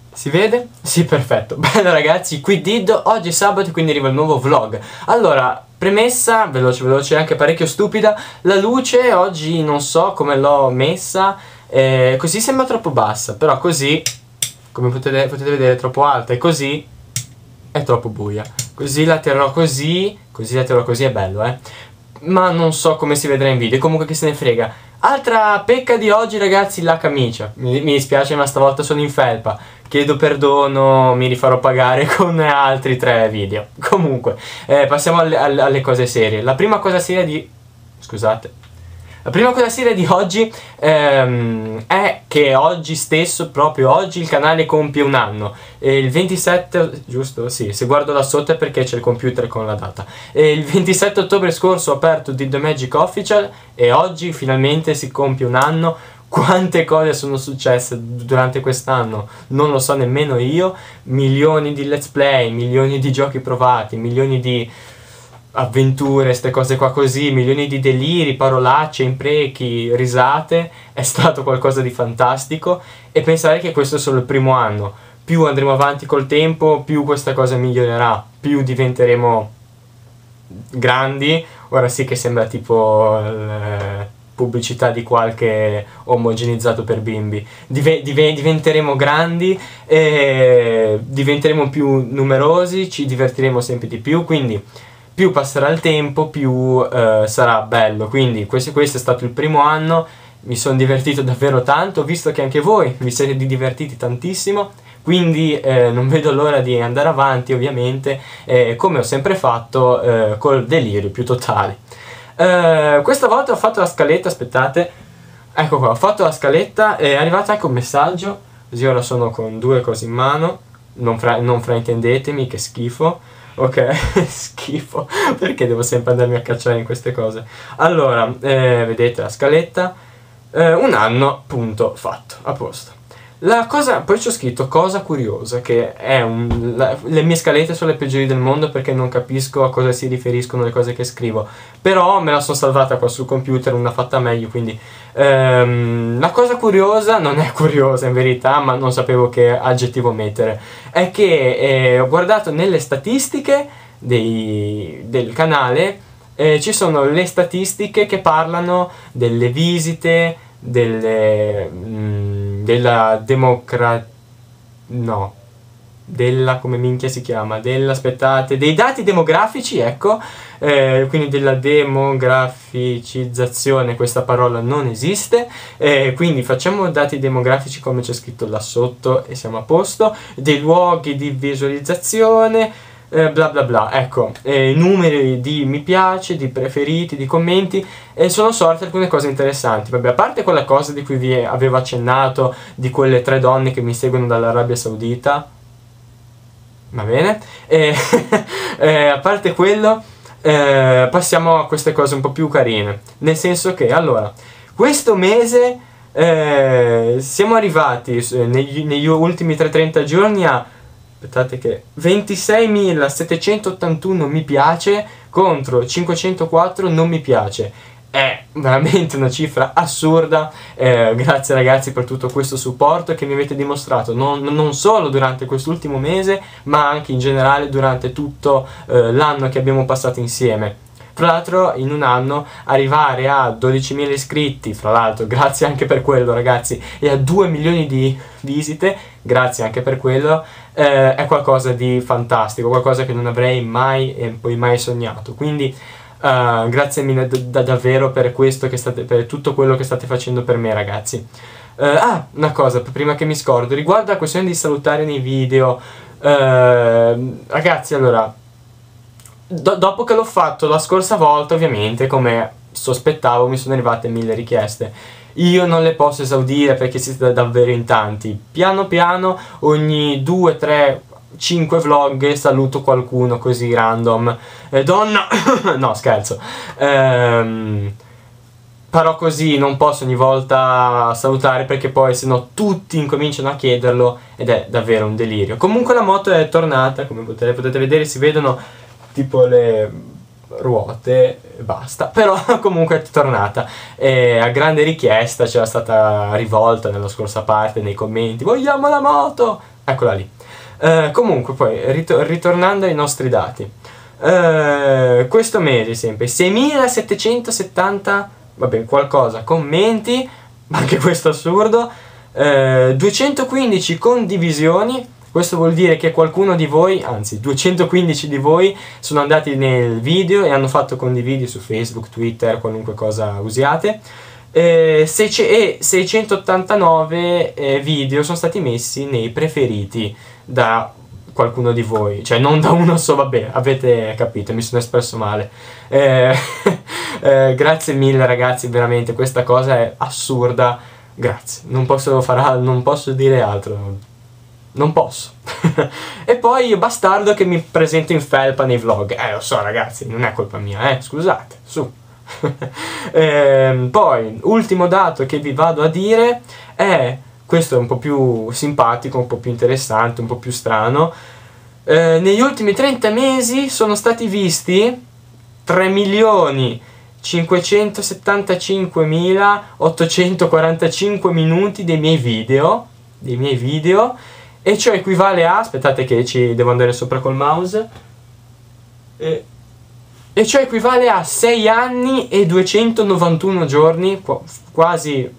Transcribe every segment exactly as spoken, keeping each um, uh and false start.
Si vede? Sì, perfetto. Bello ragazzi, qui Diddo, oggi è sabato quindi arriva il nuovo vlog. Allora, premessa, veloce veloce, anche parecchio stupida. La luce oggi non so come l'ho messa, eh, così sembra troppo bassa, però così, come potete, potete vedere, è troppo alta, e così è troppo buia. Così la terrò così, così la terrò così, è bello, eh. Ma non so come si vedrà in video, comunque che se ne frega. Altra pecca di oggi ragazzi, la camicia. Mi, mi dispiace ma stavolta sono in felpa. Chiedo perdono, mi rifarò pagare con altri tre video. Comunque, eh, passiamo alle, alle, alle cose serie. La prima cosa seria di... Scusate. La prima cosa seria di oggi ehm, è che oggi stesso, proprio oggi, il canale compie un anno. E il ventisette, giusto? Sì, se guardo da sotto è perché c'è il computer con la data. E il ventisette ottobre scorso ho aperto Diddo Magic Official e oggi finalmente si compie un anno. Quante cose sono successe durante quest'anno non lo so nemmeno io. Milioni di let's play, milioni di giochi provati, milioni di avventure, ste cose qua così, milioni di deliri, parolacce, imprechi, risate. È stato qualcosa di fantastico e pensare che questo è solo il primo anno. Più andremo avanti col tempo, più questa cosa migliorerà, più diventeremo grandi. Ora sì che sembra tipo eh, pubblicità di qualche omogenizzato per bimbi. Dive dive diventeremo grandi, e diventeremo più numerosi, ci divertiremo sempre di più, quindi più passerà il tempo, più eh, sarà bello. Quindi questo, questo è stato il primo anno, mi sono divertito davvero tanto, visto che anche voi vi siete divertiti tantissimo, quindi eh, non vedo l'ora di andare avanti ovviamente, eh, come ho sempre fatto, eh, col delirio più totale. Eh, questa volta ho fatto la scaletta, aspettate, ecco qua, ho fatto la scaletta, è arrivato anche un messaggio, così ora sono con due cose in mano, non, fra non fraintendetemi, che schifo. Ok, schifo, perché devo sempre andarmi a cacciare in queste cose. Allora, eh, vedete la scaletta, eh, un anno, punto, fatto, a posto. La cosa, poi c'ho scritto cosa curiosa, che è un... La, le mie scalette sono le peggiori del mondo perché non capisco a cosa si riferiscono le cose che scrivo. Però me la sono salvata qua sul computer, una fatta meglio, quindi... Ehm, la cosa curiosa, non è curiosa in verità, ma non sapevo che aggettivo mettere, è che eh, ho guardato nelle statistiche dei, del canale, eh, ci sono le statistiche che parlano delle visite, delle... Mh, della democra... no, della... come minchia si chiama? Della... aspettate, dei dati demografici, ecco, eh, quindi della demograficizzazione, questa parola non esiste, eh, quindi facciamo dati demografici come c'è scritto là sotto e siamo a posto, dei luoghi di visualizzazione, Eh, bla bla bla, ecco, eh, numeri di mi piace, di preferiti, di commenti, e sono sorte alcune cose interessanti. Vabbè, a parte quella cosa di cui vi avevo accennato, di quelle tre donne che mi seguono dall'Arabia Saudita, va bene, e, eh, a parte quello, eh, passiamo a queste cose un po' più carine, nel senso che, allora, questo mese eh, siamo arrivati eh, negli, negli ultimi trecentotrenta giorni a... aspettate che ventiseiemilasettecentottantuno mi piace contro cinquecentoquattro non mi piace. È veramente una cifra assurda. Eh, grazie ragazzi per tutto questo supporto che mi avete dimostrato non, non solo durante quest'ultimo mese, ma anche in generale durante tutto eh, l'anno che abbiamo passato insieme. Tra l'altro in un anno arrivare a dodicimila iscritti, fra l'altro grazie anche per quello ragazzi, e a due milioni di visite, grazie anche per quello, eh, è qualcosa di fantastico, qualcosa che non avrei mai e poi mai sognato. Quindi uh, grazie mille da davvero per questo, che state, per tutto quello che state facendo per me ragazzi. Uh, ah, una cosa, prima che mi scordo, riguardo la questione di salutare nei video, uh, ragazzi, allora... Do dopo che l'ho fatto la scorsa volta, ovviamente, come sospettavo, mi sono arrivate mille richieste. Io non le posso esaudire perché siete davvero in tanti. Piano piano, ogni due, tre, cinque vlog saluto qualcuno così random. Eh, donna! No, scherzo. Ehm... Però così non posso ogni volta salutare perché poi sennò tutti incominciano a chiederlo ed è davvero un delirio. Comunque la moto è tornata, come potete, potete vedere, si vedono tipo le ruote e basta, però comunque è tornata e a grande richiesta c'era stata rivolta nella scorsa parte nei commenti: vogliamo la moto! Ecco eccola lì. Eh, comunque poi rit- ritornando ai nostri dati, eh, questo mese sempre seimilasettecentosettanta, vabbè, qualcosa commenti, ma anche questo assurdo, eh, duecentoquindici condivisioni. Questo vuol dire che qualcuno di voi, anzi duecentoquindici di voi, sono andati nel video e hanno fatto condividi su Facebook, Twitter, qualunque cosa usiate. Eh, e seicentottantanove eh, video sono stati messi nei preferiti da qualcuno di voi, cioè non da uno solo, vabbè, avete capito, mi sono espresso male. Eh, eh, grazie mille ragazzi, veramente, questa cosa è assurda, grazie, non posso fare, non posso dire altro. Non posso. E poi io bastardo che mi presento in felpa nei vlog. Eh, lo so ragazzi, non è colpa mia, eh, scusate, su. E poi, ultimo dato che vi vado a dire è, questo è un po' più simpatico, un po' più interessante, un po' più strano. Eh, negli ultimi trenta mesi sono stati visti tre milioni cinquecentosettantacinquemilaottocentoquarantacinque minuti dei miei video, dei miei video, e ciò equivale a, aspettate che ci devo andare sopra col mouse, e, e ciò equivale a sei anni e duecentonovantuno giorni, qu quasi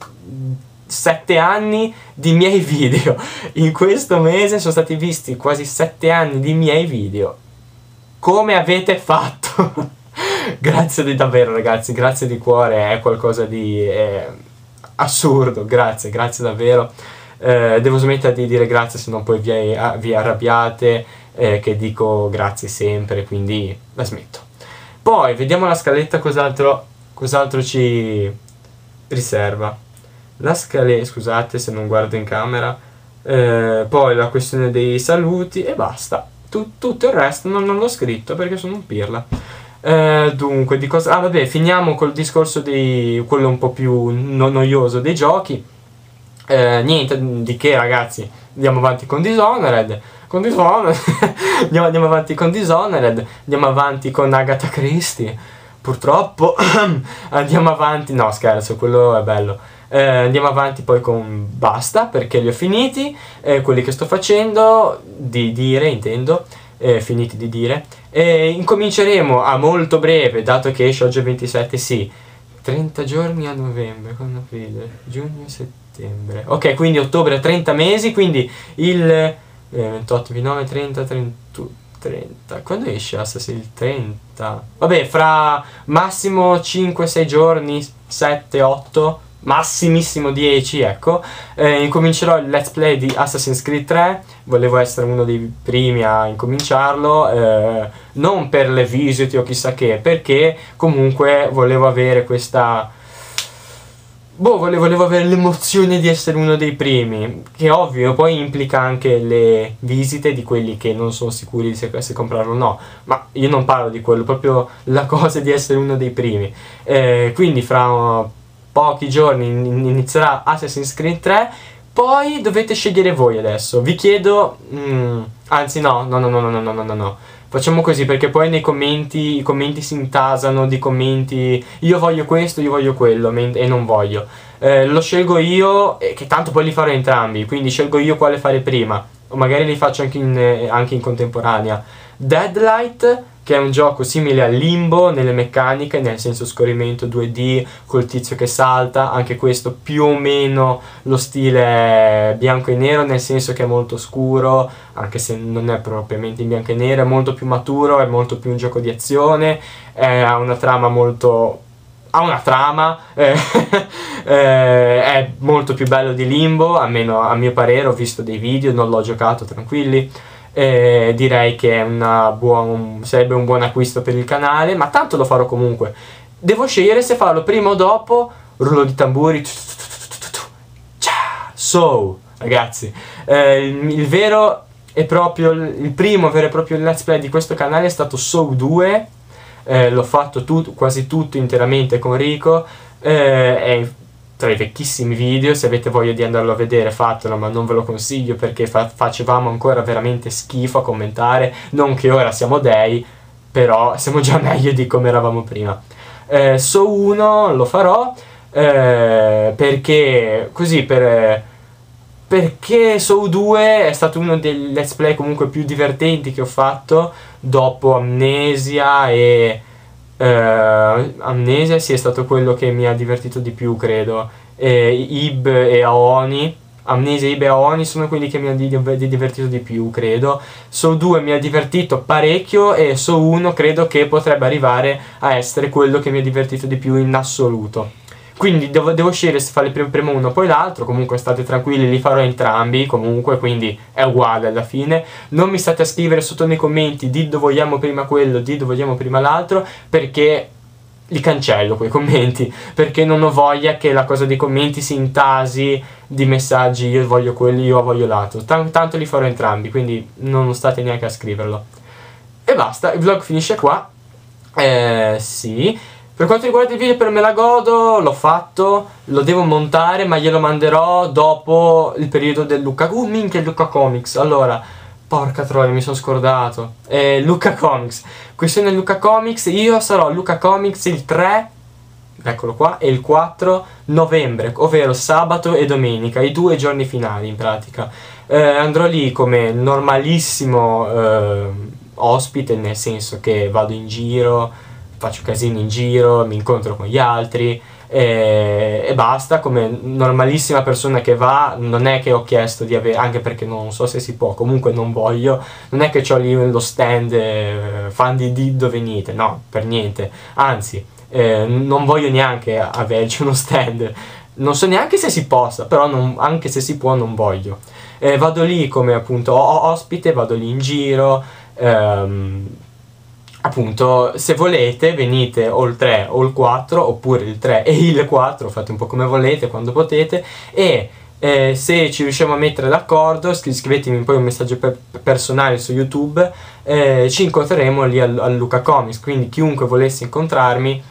sette anni di miei video. In questo mese sono stati visti quasi sette anni di miei video. Come avete fatto? Grazie di davvero ragazzi, grazie di cuore, è qualcosa di eh, assurdo, grazie, grazie davvero. Eh, devo smettere di dire grazie, se no poi vi, vi arrabbiate, eh, che dico grazie sempre, quindi la smetto. Poi vediamo la scaletta, cos'altro cos'altro ci riserva. La scaletta, scusate se non guardo in camera, eh, poi la questione dei saluti e basta. Tut, tutto il resto non, non l'ho scritto perché sono un pirla. Eh, dunque, di cosa... Ah vabbè, finiamo col discorso di quello un po' più no noioso dei giochi. Eh, niente di che ragazzi, andiamo avanti con Dishonored, con Dishonored andiamo, andiamo avanti con Dishonored, andiamo avanti con Agatha Christie, purtroppo andiamo avanti, no scherzo, quello è bello, eh, andiamo avanti poi con basta, perché li ho finiti, eh, quelli che sto facendo, di dire intendo, eh, finiti di dire, e incominceremo a molto breve, dato che esce oggi il ventisette, sì, trenta giorni a novembre, con aprile, giugno e settembre. Ok, quindi ottobre trenta mesi, quindi il eh, ventotto, ventinove, trenta, trentuno, trenta. Quando esce Assassin's trenta? Vabbè, fra massimo cinque sei giorni, sette otto, massimissimo dieci, ecco. Eh, incomincerò il let's play di Assassin's Creed tre. Volevo essere uno dei primi a incominciarlo, eh, non per le visite o chissà che, perché comunque volevo avere questa... Boh, volevo, volevo avere l'emozione di essere uno dei primi, che ovvio poi implica anche le visite di quelli che non sono sicuri se, se comprarlo o no, ma io non parlo di quello, proprio la cosa di essere uno dei primi. Eh, quindi fra pochi giorni inizierà Assassin's Creed tre, poi dovete scegliere voi adesso, vi chiedo, mm, anzi no, no, no, no, no, no, no, no, no. Facciamo così, perché poi nei commenti, i commenti si intasano di commenti, io voglio questo, io voglio quello, e non voglio. Eh, lo scelgo io, eh, che tanto poi li farò entrambi, quindi scelgo io quale fare prima, o magari li faccio anche in, eh, anche in contemporanea. Deadlight, che è un gioco simile a Limbo nelle meccaniche, nel senso scorrimento due D col tizio che salta, anche questo più o meno lo stile bianco e nero, nel senso che è molto scuro, anche se non è propriamente in bianco e nero, è molto più maturo, è molto più un gioco di azione, ha una trama molto... ha una trama, eh, eh, è molto più bello di Limbo, almeno a mio parere, ho visto dei video, non l'ho giocato, tranquilli. Eh, direi che è una buon, sarebbe un buon acquisto per il canale, ma tanto lo farò comunque. Devo scegliere se farlo prima o dopo. Rullo di tamburi. So, ragazzi, eh, il, il vero è proprio il primo vero e proprio let's play di questo canale è stato Saw due. Eh, l'ho fatto tut, quasi tutto interamente con Rico. Eh, è tra i vecchissimi video, se avete voglia di andarlo a vedere fatelo, ma non ve lo consiglio perché fa facevamo ancora veramente schifo a commentare, non che ora siamo dei, però siamo già meglio di come eravamo prima. eh, Saw uno lo farò, eh, perché così per, perché Saw due è stato uno dei let's play comunque più divertenti che ho fatto dopo Amnesia e... Uh, Amnesia sì, è stato quello che mi ha divertito di più, credo. E Ib e Aoni. Amnesia, Ib e Aoni sono quelli che mi hanno di di divertito di più, credo. Saw due mi ha divertito parecchio e Saw uno credo che potrebbe arrivare a essere quello che mi ha divertito di più in assoluto. Quindi devo, devo scegliere se fare prima, prima uno poi l'altro. Comunque state tranquilli, li farò entrambi comunque, quindi è uguale alla fine. Non mi state a scrivere sotto nei commenti Diddo vogliamo prima quello, Diddo vogliamo prima l'altro, perché li cancello quei commenti, perché non ho voglia che la cosa dei commenti si intasi di messaggi io voglio quelli, io voglio l'altro. Tant tanto li farò entrambi, quindi non state neanche a scriverlo. E basta, il vlog finisce qua. Eh sì. Per quanto riguarda il video, per me la godo, l'ho fatto, lo devo montare, ma glielo manderò dopo il periodo del Luca... Uh, minchia, Luca Comics. Allora, porca troia, mi sono scordato. Eh, Luca Comics. Questione Luca Comics, io sarò Luca Comics il tre, eccolo qua, e il quattro novembre, ovvero sabato e domenica, i due giorni finali in pratica. Eh, andrò lì come normalissimo eh, ospite, nel senso che vado in giro, faccio casini in giro, mi incontro con gli altri e, e basta, come normalissima persona che va. Non è che ho chiesto di avere, anche perché non so se si può, comunque non voglio, non è che ho lì lo stand eh, fan di Diddo venite, no, per niente, anzi eh, non voglio neanche averci uno stand, non so neanche se si possa, però non, anche se si può non voglio. Eh, vado lì come appunto ospite, vado lì in giro, ehm, appunto, se volete venite o il tre o il quattro, oppure il tre e il quattro, fate un po' come volete, quando potete, e eh, se ci riusciamo a mettere d'accordo, scrivetemi poi un messaggio per personale su YouTube, eh, ci incontreremo lì al, al Luca Comics, quindi chiunque volesse incontrarmi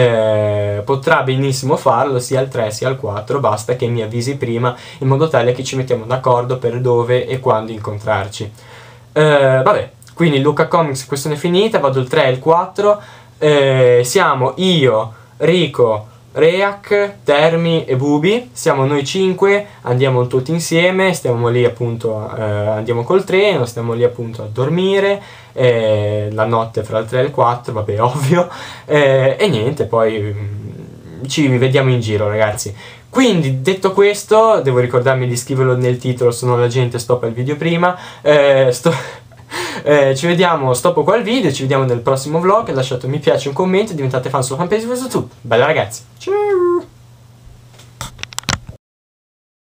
eh, potrà benissimo farlo sia al tre sia al quattro, basta che mi avvisi prima, in modo tale che ci mettiamo d'accordo per dove e quando incontrarci. Eh, vabbè. Quindi Luca Comics, questione finita, vado il tre e il quattro, eh, siamo io, Rico, Reac, Termi e Bubi, siamo noi cinque, andiamo tutti insieme, stiamo lì appunto, eh, andiamo col treno, stiamo lì appunto a dormire, eh, la notte fra il tre e il quattro, vabbè ovvio, eh, e niente, poi mm, ci vediamo in giro ragazzi. Quindi detto questo, devo ricordarmi di scriverlo nel titolo, se no la gente stoppa il video prima, eh, sto... Eh, ci vediamo, stoppo qua il video, ci vediamo nel prossimo vlog, lasciate un mi piace, un commento, diventate fan sulla fanpage su YouTube. Bella ragazzi, ciao!